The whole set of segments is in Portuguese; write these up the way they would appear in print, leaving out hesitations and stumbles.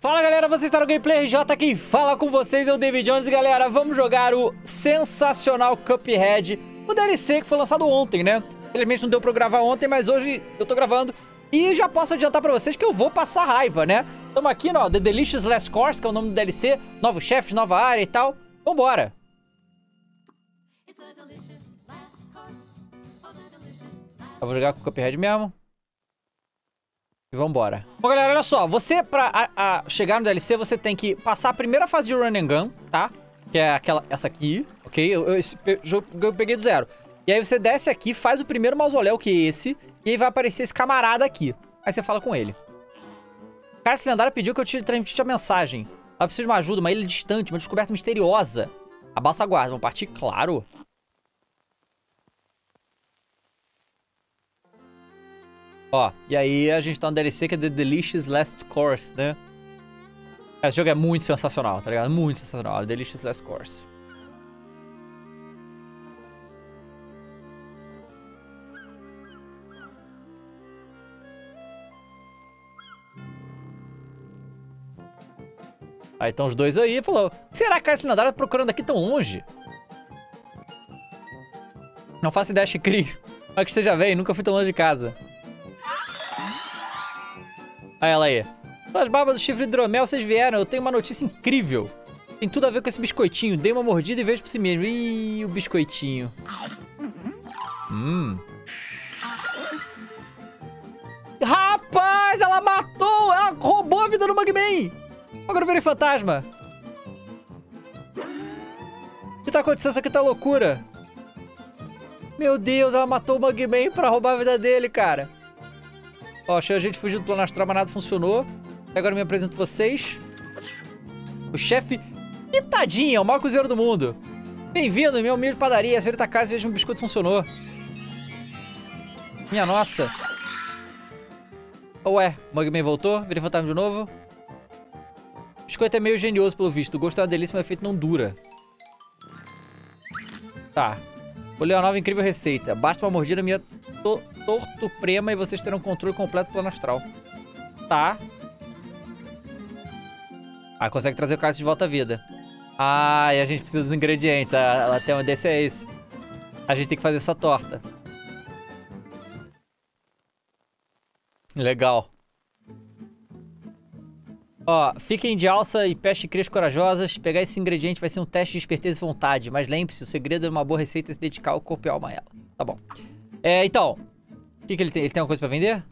Fala galera, vocês estão no Gameplay RJ, quem fala com vocês é o David Jones. E galera, vamos jogar o sensacional Cuphead, o DLC que foi lançado ontem, né? Infelizmente não deu pra eu gravar ontem, mas hoje eu tô gravando. E já posso adiantar pra vocês que eu vou passar raiva, né? Estamos aqui, ó, The Delicious Last Course, que é o nome do DLC. Novos chefes, nova área e tal. Vambora! Eu vou jogar com o Cuphead mesmo. E vambora. Bom, galera, olha só. Você, pra chegar no DLC, você tem que passar a primeira fase de Run and Gun, tá? Que é essa aqui, ok? Eu peguei do zero. E aí você desce aqui, faz o primeiro mausoléu, que é esse. E aí vai aparecer esse camarada aqui. Aí você fala com ele. Cara, esse lendário pediu que eu transmitisse a mensagem. Ela precisa de uma ajuda, uma ilha distante, uma descoberta misteriosa. Abaixa a guarda. Vamos partir? Claro. Ó, e aí a gente tá no DLC que é The Delicious Last Course, né? Esse jogo é muito sensacional, tá ligado? Muito sensacional, The Delicious Last Course. Aí estão os dois aí e falou: será que esse lendário tá procurando aqui tão longe? Não faço ideia, Chicri. Mas que esteja bem, nunca fui tão longe de casa. Olha ela aí. As barbas do chifre de hidromel, vocês vieram. Eu tenho uma notícia incrível. Tem tudo a ver com esse biscoitinho. Dei uma mordida e vejo por si mesmo. Ih, o biscoitinho. Rapaz, ela matou! Ela roubou a vida do Mugman! Agora eu virei fantasma. O que tá acontecendo? Isso aqui tá loucura. Meu Deus, ela matou o Mugman pra roubar a vida dele, cara. Ó, achei a gente fugindo do plano astral, mas nada funcionou. E agora eu me apresento vocês. O chefe Pitadinha, o maior cozinheiro do mundo. Bem-vindo, minha humilde padaria. A senhorita casa, veja um biscoito funcionou. Minha nossa. Ué, o Mugman voltou? Virei fantasma de novo. O biscoito é meio genioso pelo visto. O gosto é uma delícia, mas o efeito não dura. Tá. Vou ler uma nova incrível receita. Basta uma mordida minha torto prema e vocês terão controle completo do plano astral. Tá. Ah, consegue trazer o cálice de volta à vida. Ah, e a gente precisa dos ingredientes. Ela tem uma desse é esse. A gente tem que fazer essa torta. Legal. Ó, fiquem de alça e peste crias corajosas. Pegar esse ingrediente vai ser um teste de esperteza e vontade. Mas lembre-se, o segredo é uma boa receita é se dedicar ao corpo e alma a ela. Tá bom. Então. O que ele tem? Ele tem alguma coisa pra vender?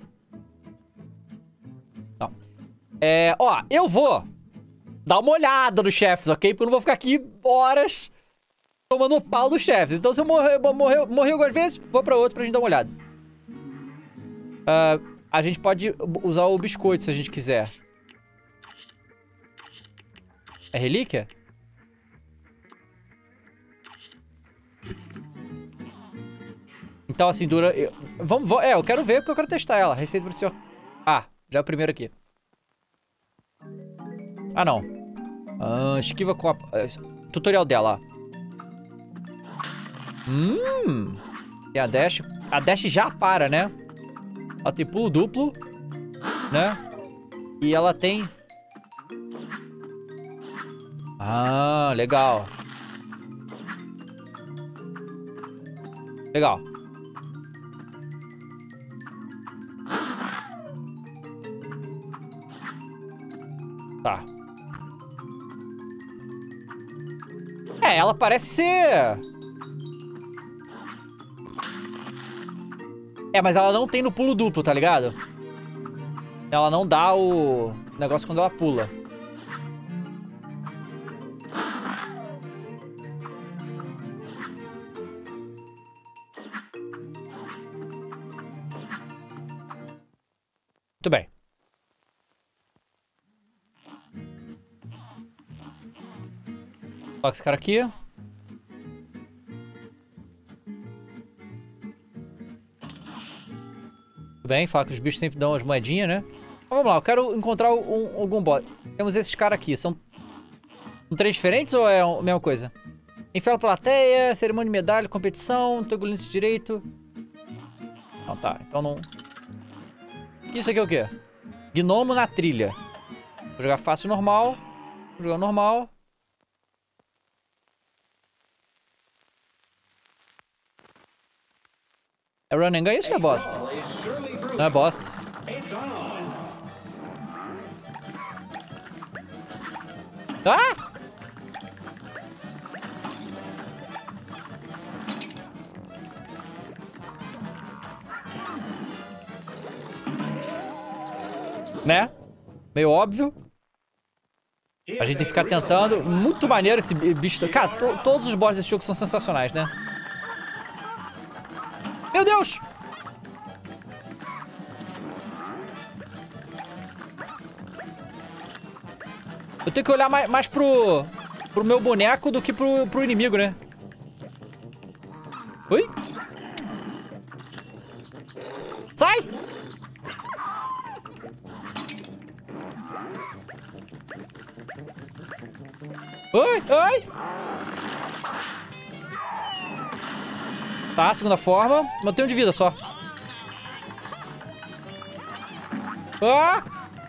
Não. Ó, eu vou dar uma olhada nos chefes, ok? Porque eu não vou ficar aqui horas tomando o pau dos chefes. Então se eu morrer algumas vezes, vou pra outro pra gente dar uma olhada. A gente pode usar o biscoito se a gente quiser. É relíquia? Então, assim, dura... eu quero ver porque eu quero testar ela. Receita pro senhor... Ah, já é o primeiro aqui. Ah, não. Esquiva com a... tutorial dela, ó. E a dash... A dash já para, né? Ela tem pulo duplo, né? E ela tem... Ah, legal. Legal. Tá. Ela parece ser... mas ela não tem no pulo duplo, tá ligado? Ela não dá o negócio quando ela pula. Muito bem. Coloca esse cara aqui. Tudo bem, fala que os bichos sempre dão as moedinhas, né? Então, vamos lá, eu quero encontrar algum boss. Temos esses caras aqui. São 3 diferentes ou é a mesma coisa? Inferno plateia, cerimônia de medalha, competição, tô engolindo isso direito. Não, tá. Então não... Isso aqui é o quê? Gnomo na trilha. Vou jogar fácil normal. Vou jogar normal. É run and gun? Isso é boss. Não é boss. Ah! Né? Meio óbvio. A gente tem que ficar tentando. Muito maneiro esse bicho. Cara, todos os bosses desse jogo são sensacionais, né? Meu Deus! Eu tenho que olhar mais pro meu boneco do que pro inimigo, né? Oi? Sai! Oi, oi! Tá, segunda forma. Mas eu tenho de vida só. Ah!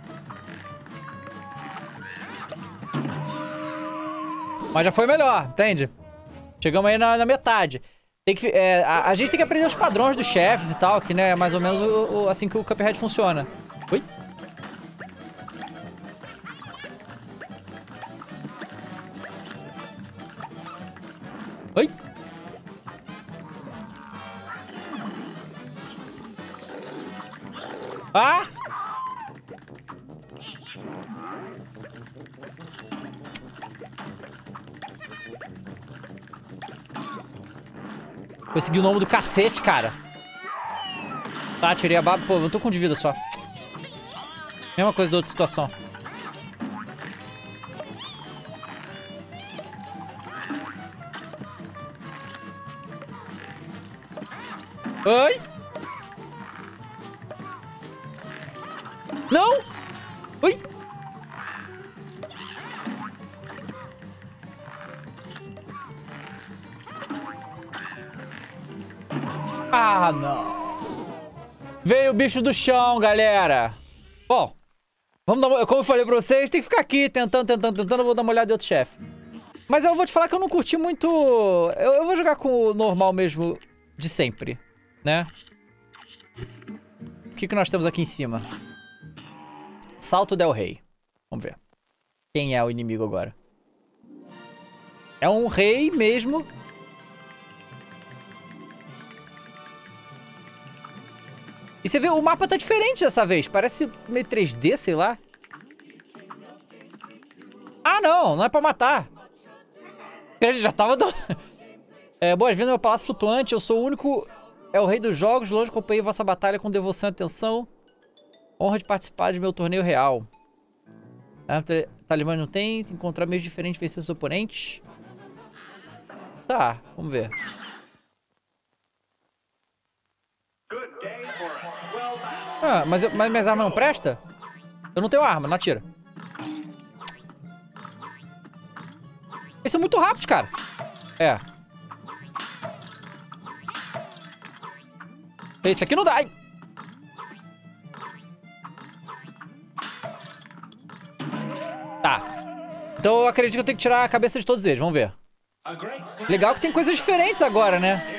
Mas já foi melhor, entende? Chegamos aí na metade. Tem que, a gente tem que aprender os padrões dos chefes e tal, que né, é mais ou menos assim que o Cuphead funciona. Ui? Oi? Ah! Consegui o nome do cacete, cara. Tá, tirei a baba. Pô, eu tô com de vida só. Mesma coisa da outra situação. Oi? Não! Oi? Ah, não. Veio o bicho do chão, galera. Bom, vamos dar uma, como eu falei pra vocês, tem que ficar aqui tentando. Eu vou dar uma olhada em outro chefe. Mas eu vou te falar que eu não curti muito... Eu vou jogar com o normal mesmo de sempre, né? O que nós temos aqui em cima? Salto del Rei. Vamos ver. Quem é o inimigo agora? É um rei mesmo. E você vê, o mapa tá diferente dessa vez. Parece meio 3D, sei lá. Ah, não. Não é pra matar. Ele já tava... Boas-vindas ao Palácio Flutuante. Eu sou o único... É o rei dos jogos. Longe acompanhei vossa batalha com devoção e atenção. Honra de participar de meu torneio real. Talibã não tem. Encontrar meios diferentes de vencer seus oponentes. Tá, vamos ver. Ah, mas minhas armas não prestam? Eu não tenho arma, não atira. Eles são muito rápidos, cara. É. Esse aqui não dá. Ai. Tá. Então eu acredito que eu tenho que tirar a cabeça de todos eles. Vamos ver. Legal que tem coisas diferentes agora, né?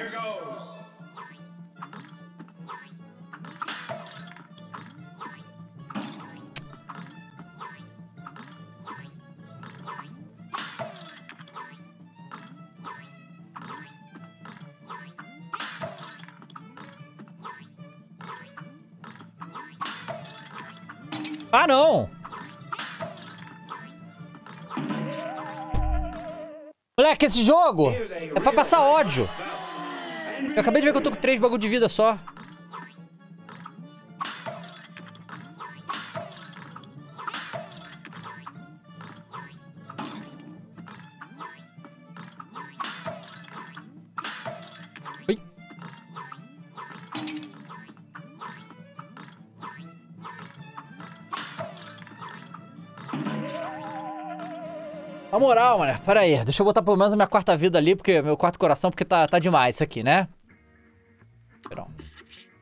Ah, não! Moleque, esse jogo é pra passar ódio. Eu acabei de ver que eu tô com 3 bagulho de vida só. Ui. Na moral, mano, pera aí. Deixa eu botar pelo menos a minha quarta vida ali, porque meu quarto coração, porque tá demais isso aqui, né? Perdão.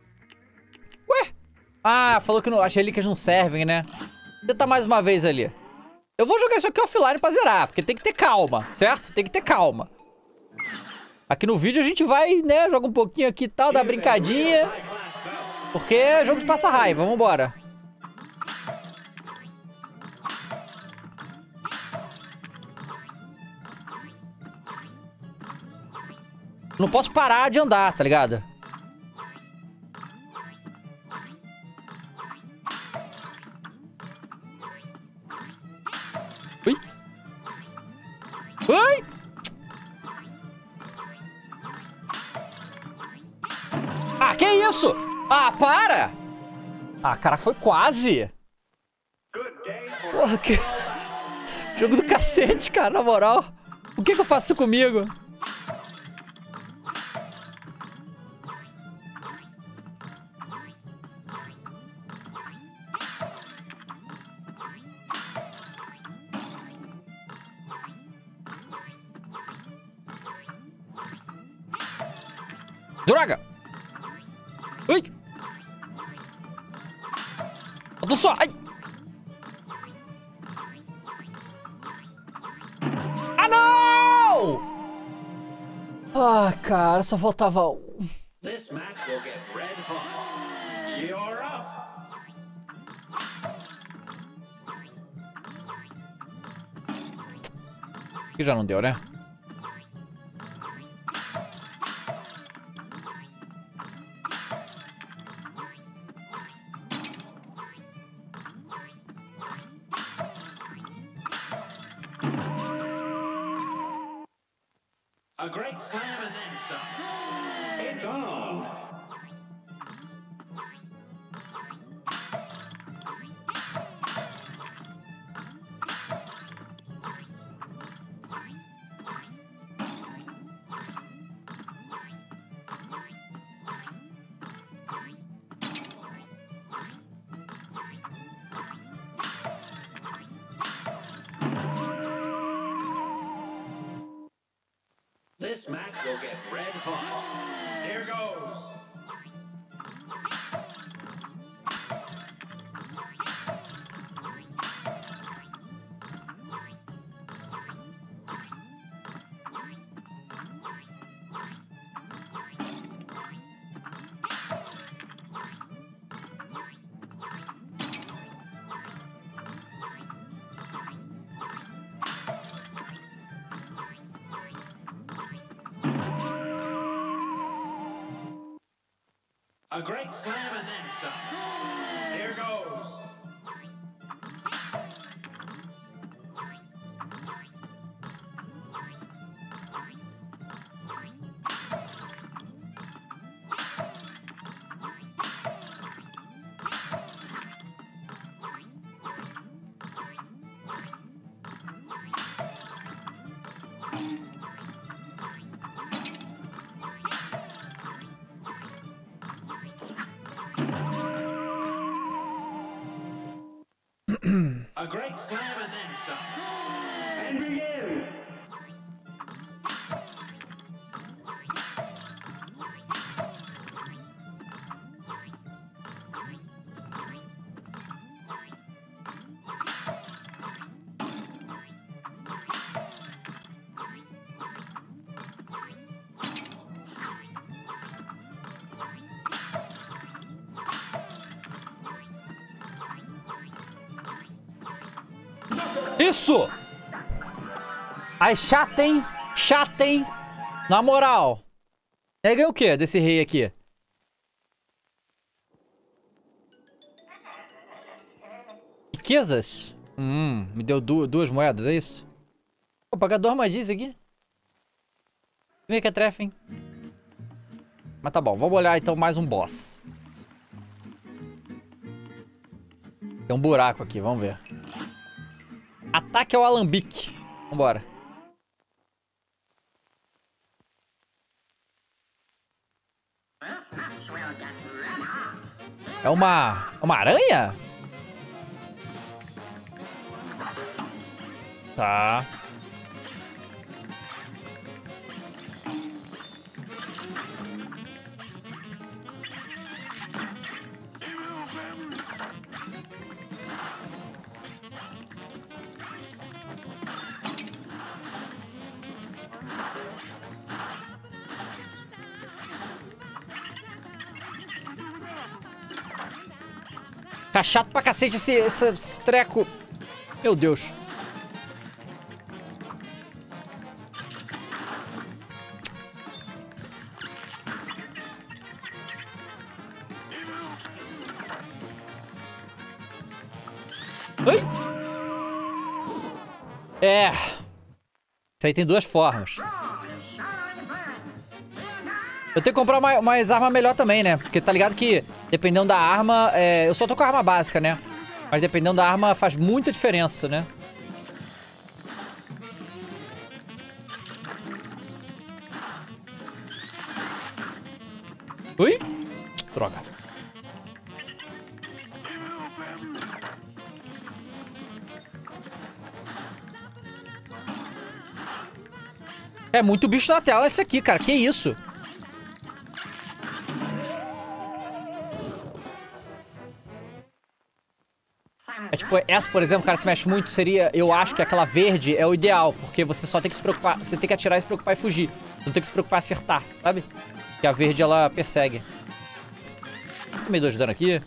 Ué? Ah, falou que as relíquias não servem, né? Tenta mais uma vez ali. Eu vou jogar isso aqui offline pra zerar, porque tem que ter calma, certo? Tem que ter calma. Aqui no vídeo a gente vai, né, joga um pouquinho aqui e tal, dá brincadinha. Porque é jogo de passa raiva, vambora. Não posso parar de andar, tá ligado? Ui! Ui! Ah, que isso? Ah, para! Ah, cara, foi quase! Porra, que... Jogo do cacete, cara, na moral. Por que eu faço isso comigo? Droga! Ui! Eu tô só... Ai! Ah, não! Ah, cara, só faltava um. This match will get red hot. You're up. Que já não deu, né? A great slam and then some. It's on. This match will get red hot. Here goes. A great slam and then some. Here goes. A great slam and then some. And begin. Isso! Ai, chata, hein? Chata, hein? Na moral. Ganhei o quê desse rei aqui? Riquezas? Me deu duas moedas, é isso? Vou pagar 2 magias aqui. Vem que é trefa, hein? Mas tá bom, vamos olhar então mais um boss. Tem um buraco aqui, vamos ver. Ataque ao alambique. Vambora. É uma aranha? Tá. Tá chato pra cacete esse treco. Meu Deus. Ai! É. Isso aí tem duas formas. Eu tenho que comprar mais arma melhor também, né? Porque tá ligado que, dependendo da arma... eu só tô com a arma básica, né? Mas dependendo da arma, faz muita diferença, né? Ui! Droga. É muito bicho na tela esse aqui, cara. Que isso? É tipo, essa, por exemplo, cara, se mexe muito, seria... Eu acho que aquela verde é o ideal, porque você só tem que se preocupar... Você tem que atirar e se preocupar e fugir. Não tem que se preocupar em acertar, sabe? Que a verde, ela persegue. Tomei 2 de dano aqui.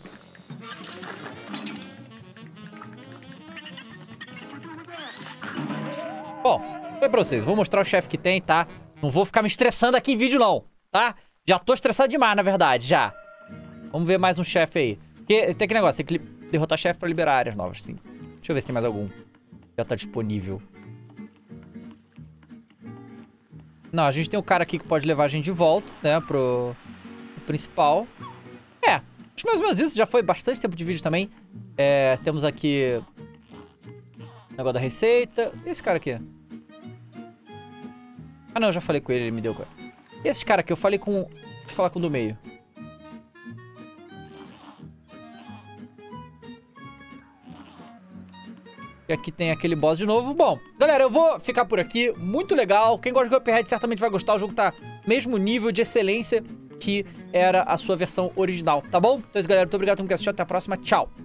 Bom, foi pra vocês. Vou mostrar o chefe que tem, tá? Não vou ficar me estressando aqui em vídeo, não, tá? Já tô estressado demais, na verdade, já. Vamos ver mais um chefe aí. Porque tem aquele negócio, tem que derrotar chefe pra liberar áreas novas, sim. Deixa eu ver se tem mais algum. Já tá disponível. Não, a gente tem um cara aqui que pode levar a gente de volta, né, pro principal. É, acho que mais ou menos isso. Já foi bastante tempo de vídeo também. Temos aqui o negócio da receita. E esse cara aqui? Ah, não, eu já falei com ele, ele me deu coisa. Esse cara aqui, eu falei com... Deixa eu falar com o do meio. E aqui tem aquele boss de novo. Bom, galera, eu vou ficar por aqui. Muito legal. Quem gosta de Cuphead certamente vai gostar. O jogo tá mesmo nível de excelência que era a sua versão original, tá bom? Então é isso, galera. Muito obrigado por ter assistido. Até a próxima. Tchau.